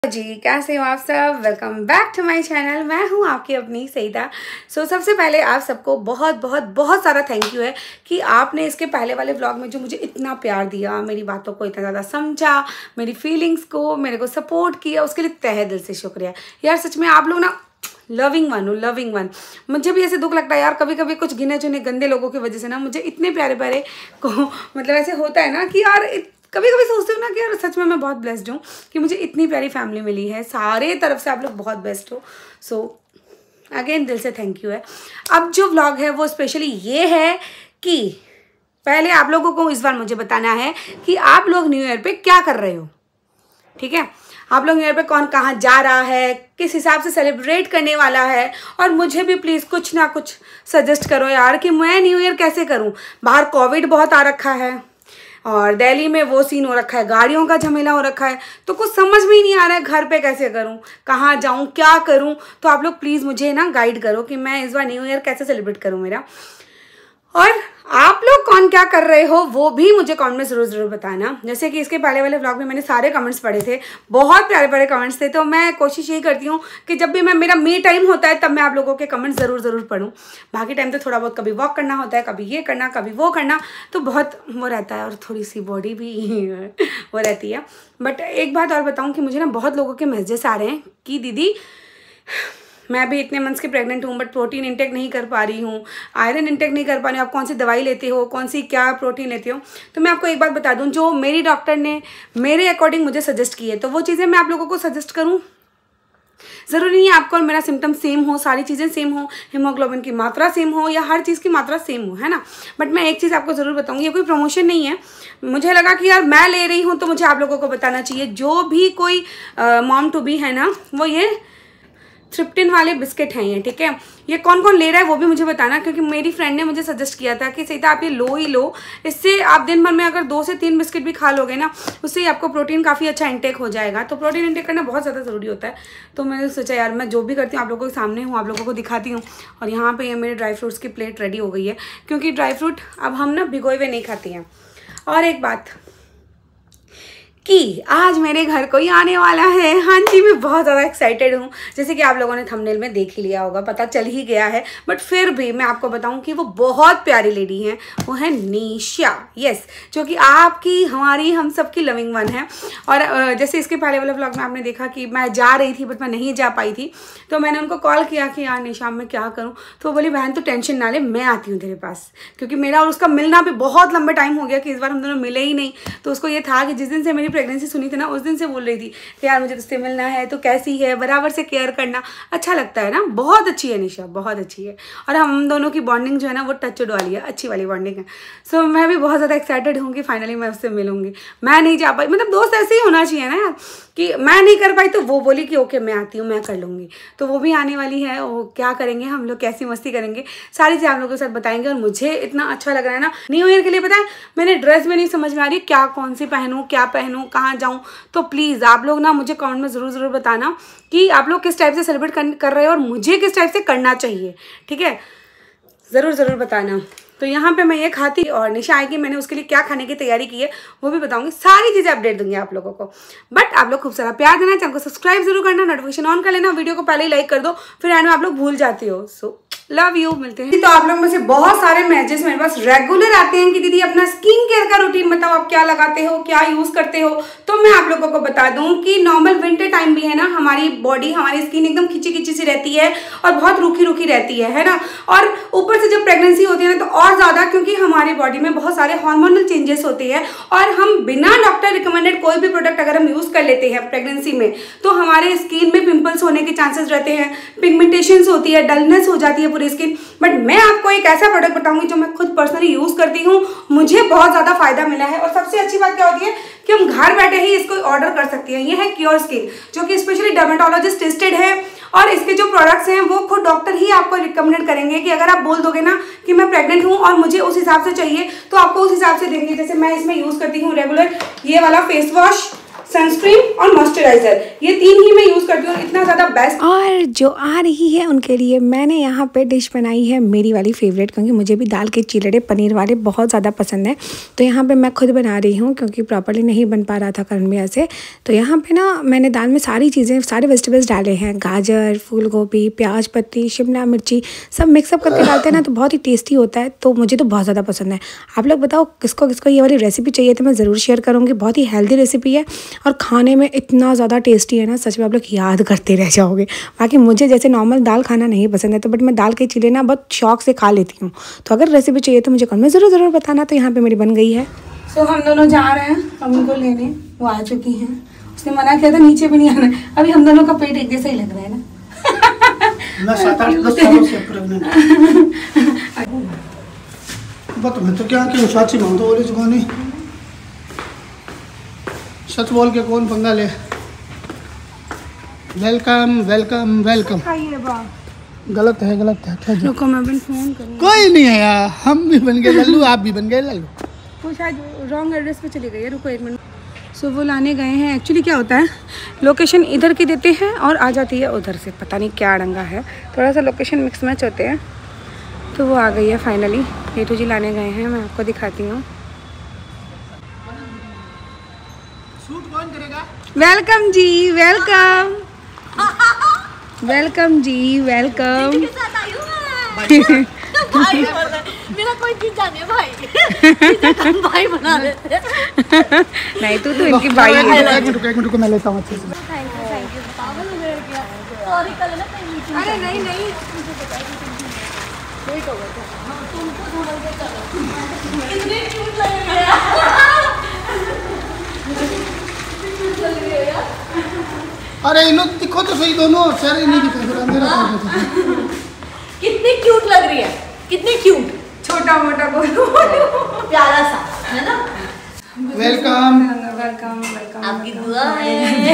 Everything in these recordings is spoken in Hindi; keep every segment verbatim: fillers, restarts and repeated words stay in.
जी कैसे हो आप सब। Welcome back to my channel. मैं हूं आपकी अपनी सईदा। सो so, सबसे पहले आप सबको बहुत बहुत बहुत सारा थैंक यू है कि आपने इसके पहले वाले व्लॉग में जो मुझे इतना प्यार दिया, मेरी बातों को इतना ज़्यादा समझा, मेरी फीलिंग्स को, मेरे को सपोर्ट किया, उसके लिए तहे दिल से शुक्रिया यार। सच में आप लोग ना लविंग वन हो, लविंग वन। मुझे भी ऐसे दुख लगता है यार, कभी कभी कुछ गिने चुने गंदे लोगों की वजह से ना मुझे इतने प्यारे प्यारे को मतलब ऐसे होता है ना कि यार कभी कभी सोचती हूँ ना कि यार सच में मैं बहुत ब्लेस्ड हूँ कि मुझे इतनी प्यारी फैमिली मिली है। सारे तरफ से आप लोग बहुत बेस्ट हो। सो अगेन दिल से थैंक यू है। अब जो व्लॉग है वो स्पेशली ये है कि पहले आप लोगों को इस बार मुझे बताना है कि आप लोग न्यू ईयर पे क्या कर रहे हो। ठीक है, आप लोग न्यू ईयर पे कौन कहाँ जा रहा है, किस हिसाब से सेलिब्रेट करने वाला है, और मुझे भी प्लीज़ कुछ ना कुछ सजेस्ट करो यार कि मैं न्यू ईयर कैसे करूँ। बाहर कोविड बहुत आ रखा है और दिल्ली में वो सीन हो रखा है, गाड़ियों का झमेला हो रखा है, तो कुछ समझ में ही नहीं आ रहा है घर पे कैसे करूं, कहाँ जाऊं, क्या करूं। तो आप लोग प्लीज़ मुझे ना गाइड करो कि मैं इस बार न्यू ईयर कैसे सेलिब्रेट करूं मेरा। और आप लोग कौन क्या कर रहे हो वो भी मुझे कमेंट में ज़रूर ज़रूर बताना। जैसे कि इसके पहले वाले व्लॉग में मैंने सारे कमेंट्स पढ़े थे, बहुत प्यारे प्यारे कमेंट्स थे। तो मैं कोशिश यही करती हूँ कि जब भी मैं मेरा मी टाइम होता है तब मैं आप लोगों के कमेंट्स ज़रूर ज़रूर पढूं। बाकी टाइम तो थोड़ा बहुत कभी वॉक करना होता है, कभी ये करना, कभी वो करना, तो बहुत वो रहता है और थोड़ी सी बॉडी भी वो रहती है। बट एक बात और बताऊँ कि मुझे ना बहुत लोगों के मैसेजेस आ रहे हैं कि दीदी मैं भी इतने मंथ्स की प्रेग्नेंट हूँ बट प्रोटीन इंटेक नहीं कर पा रही हूँ, आयरन इंटेक नहीं कर पा रही हूँ, आप कौन सी दवाई लेते हो, कौन सी क्या प्रोटीन लेते हो। तो मैं आपको एक बात बता दूँ, जो मेरी डॉक्टर ने मेरे अकॉर्डिंग मुझे सजेस्ट की है तो वो चीज़ें मैं आप लोगों को सजेस्ट करूँ। ज़रूरी नहीं है आपको और मेरा सिम्टम सेम हो, सारी चीज़ें सेम हो, हीमोग्लोबिन की मात्रा सेम हो या हर चीज़ की मात्रा सेम हो, है ना। बट मैं एक चीज़ आपको ज़रूर बताऊँगी, ये कोई प्रमोशन नहीं है। मुझे लगा कि यार मैं ले रही हूँ तो मुझे आप लोगों को बताना चाहिए। जो भी कोई मॉम टू बी है ना, वो ये थ्रिप्टिन वाले बिस्किट हैं ये, ठीक है। ये कौन कौन ले रहा है वो भी मुझे बताना, क्योंकि मेरी फ्रेंड ने मुझे सजेस्ट किया था कि सईदा आप ये लो ही लो, इससे आप दिन भर में अगर दो से तीन बिस्किट भी खा लोगे ना, उससे ही आपको प्रोटीन काफ़ी अच्छा इंटेक हो जाएगा। तो प्रोटीन इंटेक करना बहुत ज़्यादा ज़रूरी होता है। तो मैंने सोचा यार मैं जो भी करती हूँ आप लोगों के सामने हूँ, आप लोगों को दिखाती हूँ। और यहाँ पर ये मेरे ड्राई फ्रूट्स की प्लेट रेडी हो गई है, क्योंकि ड्राई फ्रूट अब हम ना भिगोए हुए नहीं खाती हैं। और एक बात कि आज मेरे घर कोई आने वाला है। हाँ जी, मैं बहुत ज़्यादा एक्साइटेड हूँ। जैसे कि आप लोगों ने थंबनेल में देख ही लिया होगा, पता चल ही गया है, बट फिर भी मैं आपको बताऊँ कि वो बहुत प्यारी लेडी हैं। वो है निशा, यस, जो कि आपकी, हमारी, हम सब की लविंग वन है। और जैसे इसके पहले वाले व्लॉग में आपने देखा कि मैं जा रही थी बट मैं नहीं जा पाई थी, तो मैंने उनको कॉल किया कि यार निशा मैं क्या करूँ। तो वो बोली बहन तो टेंशन ना ले, मैं आती हूँ तेरे पास, क्योंकि मेरा और उसका मिलना भी बहुत लंबे टाइम हो गया कि इस बार हम दोनों मिले ही नहीं। तो उसको ये था कि जिस दिन से मेरी प्रेगनेंसी सुनी थी ना, उस दिन से बोल रही थी कि यार मुझे तुझसे मिलना है, तो कैसी है, बराबर से केयर करना, अच्छा लगता है ना। बहुत अच्छी है निशा, बहुत अच्छी है। और हम दोनों की बॉन्डिंग जो है ना वो टच वाली है, अच्छी वाली बॉन्डिंग है। सो so, मैं भी बहुत ज़्यादा एक्साइटेड हूँ कि फाइनली मैं उससे मिलूंगी। मैं नहीं जा पाई, मतलब दोस्त ऐसे ही होना चाहिए ना यार, कि मैं नहीं कर पाई तो वो बोली कि ओके मैं आती हूँ, मैं कर लूँगी। तो वो भी आने वाली है, वो क्या करेंगे हम लोग, कैसी मस्ती करेंगे, सारी चीज़ें आप लोगों के साथ बताएंगे। और मुझे इतना अच्छा लग रहा है ना न्यू ईयर के लिए। पता है मैंने ड्रेस में नहीं समझ में आ रही क्या कौन सी पहनूँ, क्या पहनूँ, कहाँ जाऊँ। तो प्लीज़ आप लोग ना मुझे कमेंट में ज़रूर ज़रूर बताना कि आप लोग किस टाइप से सेलिब्रेट कर, कर रहे हो और मुझे किस टाइप से करना चाहिए, ठीक है, ज़रूर ज़रूर बताना। तो यहाँ पे मैं ये खाती और निशा आएगी, मैंने उसके लिए क्या खाने की तैयारी की है वो भी बताऊंगी, सारी चीज़ें अपडेट दूंगी आप लोगों को। बट आप लोग खूब सारा प्यार देना, चैनल को सब्सक्राइब जरूर करना, नोटिफिकेशन ऑन कर लेना, वीडियो को पहले ही लाइक कर दो, फिर एंड में आप लोग भूल जाते हो। सो लव यू, मिलते हैं। तो आप लोग में से बहुत सारे मैसेज मेरे पास रेगुलर आते हैं कि दीदी अपना स्किन केयर का रूटीन बताओ, आप क्या लगाते हो, क्या यूज़ करते हो। तो मैं आप लोगों को बता दूं कि नॉर्मल विंटर टाइम भी है ना, हमारी बॉडी, हमारी स्किन एकदम खिंची खिंची सी रहती है और बहुत रूखी रूखी रहती है है ना। और ऊपर से जब प्रेगनेंसी होती है ना तो और ज़्यादा, क्योंकि हमारी बॉडी में बहुत सारे हार्मोनल चेंजेस होते हैं और हम बिना डॉक्टर रिकमेंडेड कोई भी प्रोडक्ट अगर हम यूज़ कर लेते हैं प्रेगनेंसी में तो हमारे स्किन में पिंपल्स होने के चांसेस रहते हैं, पिगमेंटेशंस होती है, डलनेस हो जाती है पूरी स्किन। बट मैं आपको एक ऐसा प्रोडक्ट बताऊंगी जो मैं खुद पर्सनली यूज करती हूँ, मुझे बहुत ज्यादा फायदा मिला है। और सबसे अच्छी बात क्या होती है कि हम घर बैठे ही इसको ऑर्डर कर सकते हैं। ये है क्योर स्किन, जो कि स्पेशली डर्मेटोलॉजिस्ट टेस्टेड है और इसके जो प्रोडक्ट्स हैं वो खुद डॉक्टर ही आपको रिकमेंड करेंगे कि अगर आप बोल दोगे ना कि मैं प्रेग्नेंट हूँ और मुझे उस हिसाब से चाहिए तो आपको उस हिसाब से देंगे। जैसे मैं इसमें यूज करती हूँ रेगुलर ये वाला फेस वॉश, सनस्क्रीन और मॉइस्चराइजर, ये तीन ही मैं यूज़ करती हूँ, इतना ज़्यादा बेस्ट। और जो आ रही है उनके लिए मैंने यहाँ पे डिश बनाई है मेरी वाली फेवरेट, क्योंकि मुझे भी दाल के चिलड़े पनीर वाले बहुत ज़्यादा पसंद है। तो यहाँ पे मैं खुद बना रही हूँ क्योंकि प्रॉपर्ली नहीं बन पा रहा था करण भैया से। तो यहाँ पे ना मैंने दाल में सारी चीज़ें, सारे वेजिटेबल्स डाले हैं, गाजर, फूल गोभी, प्याज पत्ती, शिमला मिर्ची, सब मिक्सअप करके डालते हैं ना, तो बहुत ही टेस्टी होता है। तो मुझे तो बहुत ज़्यादा पसंद है। आप लोग बताओ किसको किसको ये वाली रेसिपी चाहिए तो मैं ज़रूर शेयर करूँगी। बहुत ही हेल्दी रेसिपी है और खाने में इतना ज़्यादा टेस्टी है ना, सच में आप लोग याद करते रह जाओगे। बाकी मुझे जैसे नॉर्मल दाल खाना नहीं पसंद है, तो बट मैं दाल के चिल्ले ना बहुत शौक से खा लेती हूँ। तो अगर रेसिपी चाहिए तो मुझे कमेंट में ज़रूर ज़रूर बताना। तो यहाँ पे मेरी बन गई है। सो so, हम दोनों जा रहे हैं हम उनको लेने, वो आ चुकी हैं। उसने मना किया था नीचे भी नहीं आना। अभी हम दोनों का पेट एक जैसा ही लग रहा है ना। मैं तो क्या कि साची मानतो बोले जुगानी सच बोल के कौन पंगा ले। Welcome welcome welcome. गलत है गलत है। रुको मैं भी फोन करूँ। कोई नहीं है यार, हम भी बन गए लल्लू, आप भी बन गए लल्लू। वो शायद रॉन्ग एड्रेस पे चली गई है। रुको एक मिनट। सो so, वो लाने गए हैं। एक्चुअली क्या होता है, लोकेशन इधर की देते हैं और आ जाती है उधर से, पता नहीं क्या डंगा है, थोड़ा सा लोकेशन मिक्स मैच होते हैं। तो वो आ गई है फाइनली। नीतू जी लाने गए हैं, मैं आपको दिखाती हूँ। वेलकम जी, वेलकम वेलकम जी, वेलकम। भाई मेरा कोई चीज जाने भाई भाई बना लेते। नहीं तू तो इनकी भाई है। एक मिनट एक मिनट को मैं लेता हूँ अच्छे से। Thank you thank you. पागल हो गया क्या? सॉरी कल ना कहीं मीटिंग। अरे नहीं नहीं मुझे पता है कि लेट हो गया था। तुमको थोड़ा देर चलो। कितने क्यूट लग रहे हैं। अरे इन लोग दिखो तो सही, दोनों चेहरे नहीं दिख रहा मेरा। कितनी क्यूट लग रही है, कितनी क्यूट। छोटा मोटा बोलो, प्यारा सा है ना। Welcome welcome welcome. आपकी दुआ है।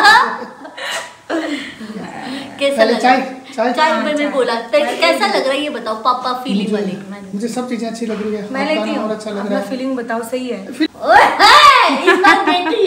कैसा लग चाय चाय चाय मैंने बोला कैसा लग रहा है ये बताओ। पापा फीलिंग वाली मुझे सब चीजें अच्छी लग रही है। मैं लेती हूँ। अच्छा लग रहा अपना है। फीलिंग बताओ सही है। इस बार बेटी।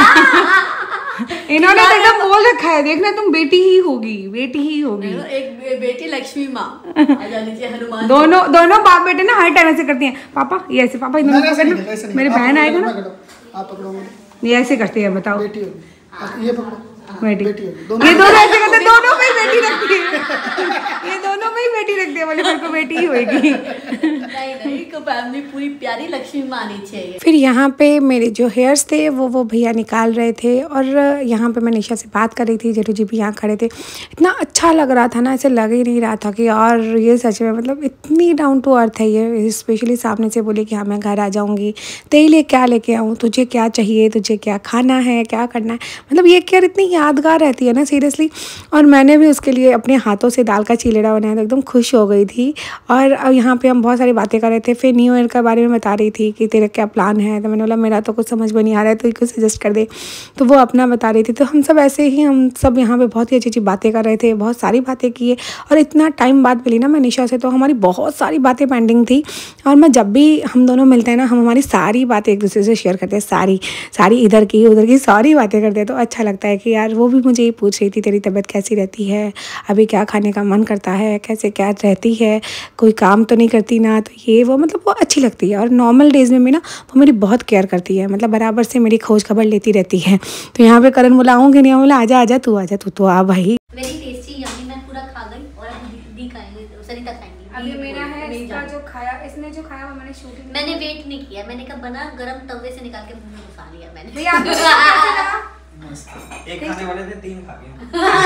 इन्होंने तो एकदम बोल रखा है, देखना तुम बेटी ही होगी, बेटी ही होगी। एक बेटी लक्ष्मी माँ हनुमान। दोनों दोनों बाप बेटे ना हर टाइम ऐसे करती हैं। पापा ये ऐसे, पापा इधर मेरे बहन आएगा ना, आप पकड़ो ये ऐसे करती है। बताओ बेटी होगी, ये पकड़ो बेटी। बेटी होगी। ये दोनों ऐसे करते, दोनों में ही बेटी रखती है। ये दोनों में ही बेटी रखती है, बोले मेरे को बेटी ही होगी। नहीं नहीं को फैमिली पूरी प्यारी लक्ष्मी माँ आनी चाहिए। फिर यहाँ पे मेरे जो हेयर्स थे वो वो भैया निकाल रहे थे और यहाँ पे मैं निशा से बात कर रही थी। जेठू जी भी यहाँ खड़े थे। इतना अच्छा लग रहा था ना, ऐसे लग ही नहीं रहा था कि यार ये सच में मतलब इतनी डाउन टू अर्थ है ये। स्पेशली सामने से बोली कि हाँ मैं घर आ जाऊँगी, तेरे लिए क्या लेके आऊँ, तुझे क्या चाहिए, तुझे क्या खाना है, क्या करना है। मतलब ये केयर इतनी यादगार रहती है ना सीरियसली। और मैंने भी उसके लिए अपने हाथों से दाल का चिलेड़ा बनाया था, एकदम खुश हो गई थी। और यहाँ पे हम बहुत सारी बातें कर रहे थे। फिर न्यू ईयर के बारे में बता रही थी कि तेरा क्या प्लान है। तो मैंने बोला मेरा तो कुछ समझ में नहीं आ रहा है, तो कुछ सजेस्ट कर दे। तो वो अपना बता रही थी। तो हम सब ऐसे ही हम सब यहाँ पे बहुत ही अच्छी अच्छी बातें कर रहे थे, बहुत सारी बातें किए। और इतना टाइम बाद मिली ना मैं निशा से, तो हमारी बहुत सारी बातें पेंडिंग थी। और मैं जब भी हम दोनों मिलते हैं ना, हम हमारी सारी बातें एक दूसरे से शेयर करते हैं, सारी सारी इधर की उधर की सारी बातें करते हैं। तो अच्छा लगता है कि यार वो भी मुझे ये पूछ रही थी तेरी तबीयत कैसी रहती है, अभी क्या खाने का मन करता है, कैसे क्या रहती है, कोई काम तो नहीं करती ना। तो ये वो मतलब वो अच्छी लगती है। और नॉर्मल डेज़ में भी ना वो मेरी बहुत केयर करती है, मतलब बराबर से मेरी खोज खबर लेती रहती है। तो यहाँ पे करण बोला आऊँगी नहीं, बोला आजा आजा तू आजा तू तो आ भाई। वेरी टेस्टी यम्मी, मैं पूरा खा गई और अब दीदी खाएंगे, सरिता खाएंगी। अभी मेरा है इसका जो खाया, इसने जो खाया वो मैंने शूटिंग मैंने वेट नहीं किया, मैंने कहा बना गरम तवे से निकाल के मुंह में घुसा लिया मैंने। भैया आपको कैसे लगा? एक खाने वाले थे तीन खा गए।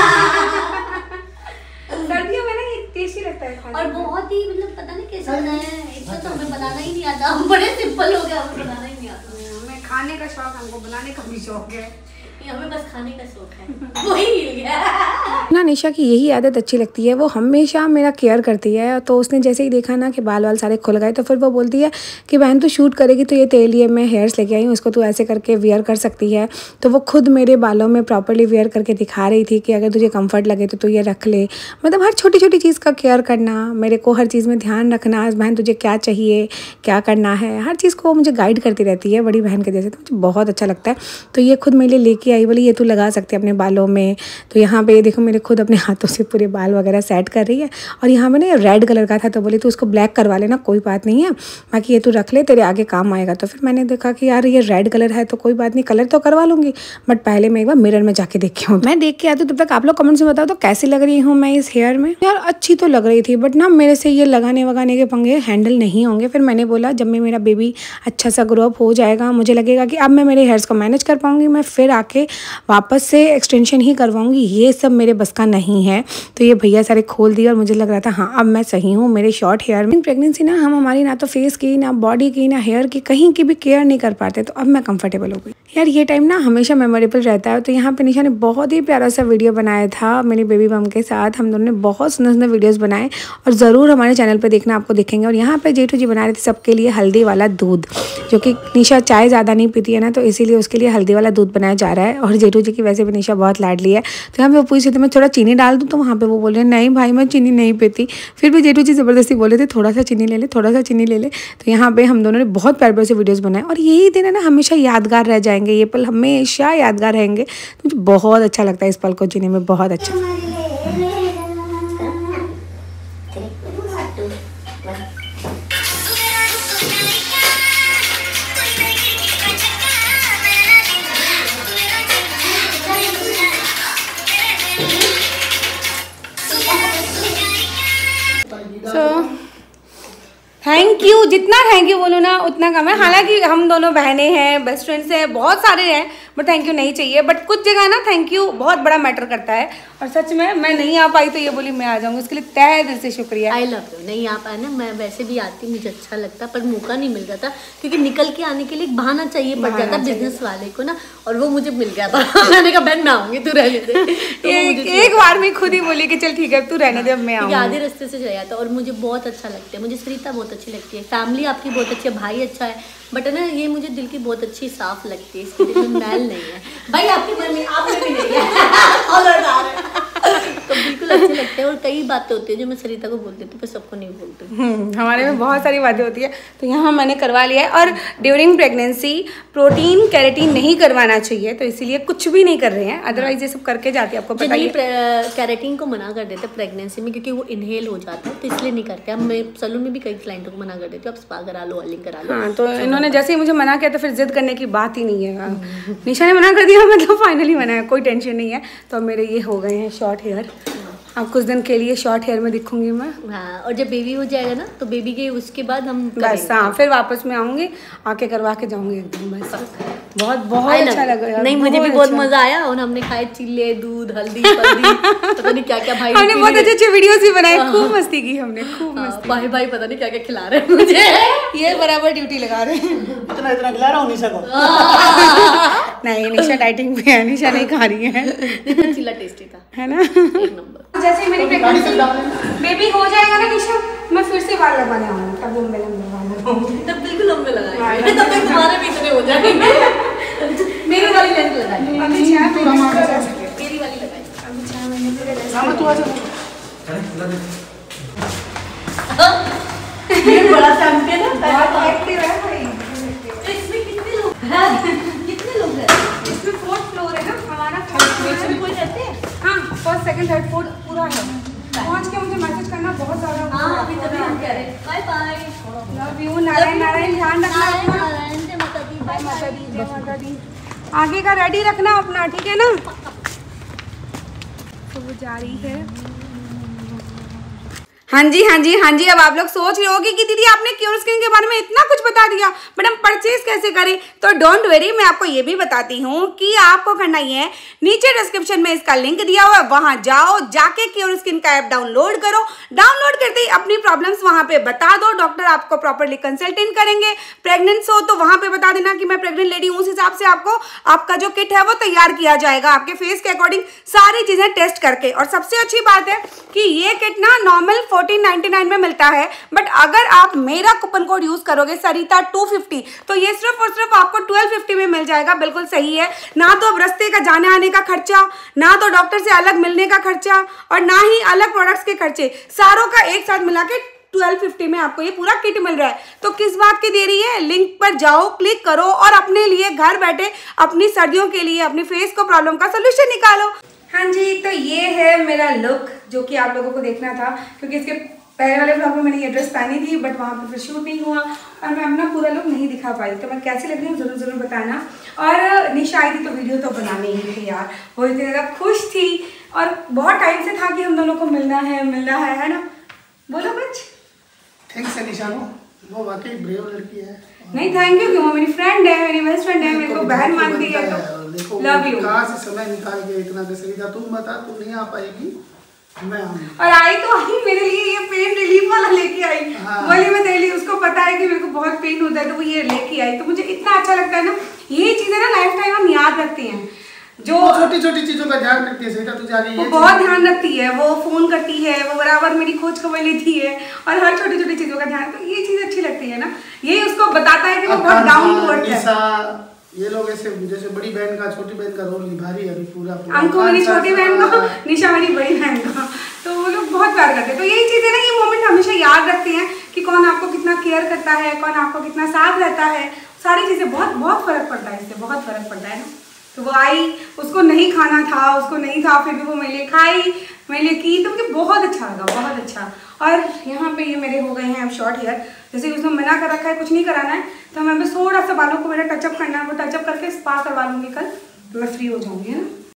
सर्दियों में ना ये टेस्टी लगता है खाने और में। बहुत ही मतलब पता नहीं कैसे बनाया है, इसका तो हमें बनाना ही नहीं आता, हम बड़े सिंपल हो गए, हमें बनाना ही नहीं आता। हमें खाने का शौक, हमको बनाने का भी शौक है। ये हमें बस खाने का शौक है, वही मिल गया। ना निशा की यही आदत अच्छी लगती है, वो हमेशा मेरा केयर करती है। तो उसने जैसे ही देखा ना कि बाल वाल सारे खुल गए तो फिर वो बोलती है कि बहन तू शूट करेगी तो ये तेरे लिए मैं हेयर्स लेके आई हूँ, इसको तू ऐसे करके वेयर कर सकती है। तो वो खुद मेरे बालों में प्रॉपरली वेयर करके दिखा रही थी कि अगर तुझे कंफर्ट लगे तो तू ये रख ले। मतलब हर छोटी छोटी चीज़ का केयर करना, मेरे को हर चीज़ में ध्यान रखना, बहन तुझे क्या चाहिए, क्या करना है, हर चीज़ को मुझे गाइड करती रहती है बड़ी बहन के जैसे। तो मुझे बहुत अच्छा लगता है। तो ये खुद मेरे लिए लेके आई, बोली ये तू लगा सकते अपने बालों में। तो यहाँ पे देखो मेरे खुद अपने हाथों से पूरे बाल वगैरह सेट कर रही है। और यहाँ पे ना रेड कलर का था तो बोली तू उसको ब्लैक करवा लेना, कोई बात नहीं है, बाकी ये तू रख ले, तेरे आगे काम आएगा। तो फिर मैंने देखा कि यार ये रेड कलर है तो कोई बात नहीं, कलर तो करवा लूँगी, बट पहले मैं एक बार मिरर में जाके देख के हूँ। मैं देख के आती हूँ, तब तक आप लोग कमेंट्स में बताओ तो कैसी लग रही हूँ मैं इस हेयर में। यार अच्छी तो लग रही थी, बट ना मेरे से ये लगाने वगाने के पंगे हैंडल नहीं होंगे। फिर मैंने बोला जब मैं मेरा बेबी अच्छा सा ग्रो अप हो जाएगा, मुझे लगेगा कि अब मैं मेरे हेयर्स को मैनेज कर पाऊँगी, मैं फिर आके वापस से एक्सटेंशन ही करवाऊँगी, ये सब मेरे बस का नहीं है। तो ये भैया सारे खोल दिए और मुझे लग रहा था हाँ अब मैं सही हूँ मेरे शॉर्ट हेयर में। प्रेगनेंसी ना हम हमारी ना तो फेस की, ना बॉडी की, ना हेयर की, कहीं की भी केयर नहीं कर पाते। तो अब मैं कंफर्टेबल हो गई। यार ये टाइम ना हमेशा मेमोरेबल रहता है। तो यहाँ पे निशा ने बहुत ही प्यारा सा वीडियो बनाया था मेरी बेबी बम के साथ। हम दोनों ने बहुत सुंदर सुंदर वीडियोस बनाए और ज़रूर हमारे चैनल पे देखना, आपको दिखेंगे। और यहाँ पे जेठू जी बना रहे थे सबके लिए हल्दी वाला दूध, जो कि निशा चाय ज़्यादा नहीं पीती है ना, तो इसीलिए उसके लिए हल्दी वाला दूध बनाया जा रहा है। और जेठू जी की वैसे भी निशा बहुत लाडली है। तो यहाँ पे वो पूछी थी मैं थोड़ा चीनी डाल दूँ, तो वहाँ पे वो बोल रहे नहीं भाई मैं चीनी नहीं पीती। फिर भी जेठू जी ज़बरदस्ती बोले थे थोड़ा सा चीनी ले ले, थोड़ा सा चीनी ले ले। तो यहाँ पे हम दोनों ने बहुत प्यारे प्यारे से वीडियोस बनाए और यही दिन है ना हमेशा यादगार रह जाएंगे, ये पल हमेशा यादगार रहेंगे। तो मुझे बहुत अच्छा लगता है इस पल को जीने में, बहुत अच्छा। सो थैंक यू, जितना थैंक यू बोलो ना उतना कम है। हालांकि हम दोनों बहनें हैं, बेस्ट फ्रेंड्स हैं, बहुत सारे हैं, बट थैंक यू नहीं चाहिए। बट कुछ जगह ना थैंक यू बहुत बड़ा मैटर करता है। और सच में मैं नहीं आ पाई तो ये बोली मैं आ जाऊंगी, उसके लिए तहे दिल से शुक्रिया। I love you. नहीं आ पाया ना, मैं वैसे भी आती, मुझे अच्छा लगता, पर मौका नहीं मिल रहा था क्योंकि निकल के आने के लिए एक बहाना चाहिए पड़ जाता बिजनेस वाले को ना, और वो मुझे मिल गया था। मैंने कहा बहन मैं आऊंगी, तू रहने दे। तो एक, एक बार में खुद ही बोली कि चल ठीक है तू रहने दे, अब मैं आऊंगी। आधे रास्ते से जाया था और मुझे बहुत अच्छा लगता है। मुझे सरिता बहुत अच्छी लगती है, फैमिली आपकी बहुत अच्छी है, भाई अच्छा है, बट है ना ये मुझे दिल की बहुत अच्छी साफ लगती है, इसके दिल में मैल नहीं है। भाई आपकी मन में आप में भी नहीं है। तो बिल्कुल अच्छे लगते हैं। और कई बातें होती है जो मैं सरिता को बोल देती हूँ पर सबको नहीं बोलती। हमारे में बहुत सारी बातें होती है। तो यहाँ मैंने करवा लिया है। और ड्यूरिंग प्रेगनेंसी प्रोटीन कैरेटीन नहीं करवाना चाहिए, तो इसीलिए कुछ भी नहीं कर रहे हैं, अदरवाइज ये सब करके जाती है, आपको पता ही है। कैरेटीन को मना कर देते प्रेगनेंसी में क्योंकि वो इनहेल हो जाता है, तो इसलिए नहीं करते। अब मैं सलून में भी कई क्लाइंटों को मना कर देती हूँ, अब स्पा करा लो, ऑयलिंग करा लो। हाँ, तो इन्होंने जैसे ही मुझे मना किया तो फिर जिद करने की बात ही नहीं है। निशा ने मना कर दिया, मतलब फाइनली मना है, कोई टेंशन नहीं है। तो मेरे ये हो गए हैं शॉर्ट हेयर। अब कुछ दिन के लिए शॉर्ट हेयर में दिखूंगी मैं। हाँ, और जब बेबी हो जाएगा ना तो बेबी के उसके बाद हम बस हाँ फिर वापस में आऊंगी, आके करवा के जाऊंगी एकदम। बस बहुत बहुत अच्छा लगा। नहीं मुझे भी बहुत मजा आया और हमने खाए चिल्ले, दूध, हल्दी, हल्दी पता नहीं क्या क्या। भाई हमने बहुत अच्छे अच्छे वीडियोस भी बनाए, खूब मस्ती की हमने, खूब मस्ती। भाई भाई पता नहीं क्या क्या खिला रहे हैं मुझे, ये बराबर ड्यूटी लगा रहे हैं। इतना इतना खिला रहा हूँ निशा को। नहीं निशा डाइटिंग पे है, निशा नहीं खा रही है। चिल्ला टेस्टी था, है ना। एक नंबर। जैसे मेरी प्रेगनेंसी बेबी हो जाएगा ना निशा, मैं फिर से बाल लगाने आऊंगी, तब लंबे लंबे बाल लगाऊंगी, तब बिल्कुल लंबे लगाएंगे, तब तक तुम्हारे भी इतने हो जाएंगे। मेरी वाली लेंथ लगाएंगे, अभी छह महीने का रह सके। मेरी वाली लगाएंगे, अभी छह महीने पूरे रह रामा तू आ जा। ये बड़ा चैंपियन है, बहुत एक्टिव है भाई। इसमें कितने लोग हैं? कितने लोग रहते हैं? इसमें फोर्थ फ्लोर है ना हमारा, फर्स्ट फ्लोर में कोई रहते हैं। हाँ, फर्स्ट सेकंड थर्ड फोर्थ पूरा है। पहुंच के मुझे मैसेज करना बहुत ज़्यादा। हाँ, अभी तभी हम कह रहे हैं bye bye, love you, Narayan Narayan, ध्यान रखना अपना। नारायण जय माता दी, बाय माता दी, जय माता दी। आगे का रेडी रखना अपना, ठीक है ना। तो वो जा रही है। हाँ जी हाँ जी हाँ जी। अब आप लोग सोच रहे होगे कि दीदी आपने क्योर स्किन के बारे में इतना कुछ बता दिया, बट हम परचेज कैसे करें? तो डोंट वेरी, मैं आपको ये भी बताती हूँ कि आपको करना ही है, नीचे डिस्क्रिप्शन में इसका लिंक दिया हुआ है, वहां जाओ, जाके क्योर स्किन का ऐप डाउनलोड करो। डाउनलोड करते ही अपनी प्रॉब्लम्स वहां पे बता दो, डॉक्टर आपको प्रॉपरली कंसल्टेंट करेंगे। प्रेग्नेंट हो तो वहां पे बता देना कि मैं प्रेग्नेंट लेडी हूँ, उस हिसाब से आपको आपका जो किट है वो तैयार किया जाएगा, आपके फेस के अकॉर्डिंग सारी चीजें टेस्ट करके। और सबसे अच्छी बात है कि ये किट ना नॉर्मल फोर्टीन नाइनटी नाइन में मिलता है, बट अगर आप मेरा कूपन कोड यूज करोगे सरिता टू फिफ्टी, तो ये सिर्फ और सिर्फ आपको ट्वेल्व फिफ्टी में मिल जाएगा। बिल्कुल सही है, ना तो अब रास्ते का जाने आने का खर्चा, ना तो डॉक्टर से अलग मिलने का खर्चा, और ना ही अलग प्रोडक्ट्स के खर्चे, सारों का एक साथ मिला के ट्वेल्व फिफ्टी में आपको ये पूरा किट मिल रहा है। तो किस बात की देरी है? लिंक पर जाओ, क्लिक करो और अपने लिए घर बैठे अपनी सर्दियों के लिए अपनी फेस को प्रॉब्लम का सोल्यूशन निकालो। हाँ जी, तो ये है मेरा लुक जो कि आप लोगों को देखना था, क्योंकि इसके पहले वाले ब्लॉग में मैंने ये ड्रेस पहनी थी, बट वहाँ पर फिर शूट नहीं हुआ और मैं अपना पूरा लुक नहीं दिखा पाई। तो मैं कैसी लग रही हूँ ज़रूर ज़रूर बताना। और निशा आई थी तो वीडियो तो बनानी ही थी यार, वो इतनी ज़्यादा खुश थी और बहुत टाइम से था कि हम दोनों को मिलना है मिलना है है ना? बोलो कुछ। थैंक्स निशा को, वो वाकई ब्रेव लड़की है। नहीं थैंक यू क्यों, मेरी फ्रेंड है, मेरी बेस्ट फ्रेंड है, मेरे को बहन मानती है, तो लव यू। कहाँ से समय निकाल के इतना दे सरिता, तुम बता, तुम नहीं आ पाएगी, मैं आऊंगा। और आई तो आई, मेरे लिए ये पेन रिलीफ वाला लेके आई। हाँ। बोली मैं तेरे लिए, उसको पता है कि मेरे को बहुत पेन होता है, तो वो ये लेके आई। तो मुझे इतना अच्छा लगता है ना, यही चीजें ना लाइफ टाइम हम याद रखते हैं, जो छोटी छोटी चीजों का ध्यान रखती है सरिता। तुझे आगे वो बहुत ध्यान रखती है, वो फोन करती है, वो बराबर मेरी खोज खबर लेती है और हर छोटी छोटी चीजों का ध्यान। तो ये चीज अच्छी लगती है ना, ये उसको बताता है कि वो बहुत डाउन टू अर्थ है। ये लोग ऐसे जैसे बड़ी बहन का छोटी बहन का रोल निभा रही है अभी पूरा पूरा। हमको मेरी छोटी बहन को, निशा मेरी बड़ी बहन का, तो वो लोग बहुत प्यार करते हैं। तो यही चीजें ना, ये मोमेंट हमेशा याद रखते हैं कि कौन आपको कितना केयर करता है, कौन आपको कितना साथ रहता है। सारी चीजें बहुत बहुत फर्क पड़ता है, इससे बहुत फर्क पड़ता है ना। तो वो आई, उसको नहीं खाना था, उसको नहीं था, फिर भी वो मेरे लिए खाई, मेरे लिए की, तो मुझे बहुत अच्छा लगा, बहुत अच्छा। और यहाँ पे ये मेरे हो गए हैं अब शॉर्ट हेयर, जैसे उसने मना कर रखा है कुछ नहीं कराना है, तो मैं बस थोड़ा सा बालों को मेरा टचअप करना है, वो टचअप करके स्पा करवा लूँगी कल, तो मैं फ्री हो जाऊँगी, है ना।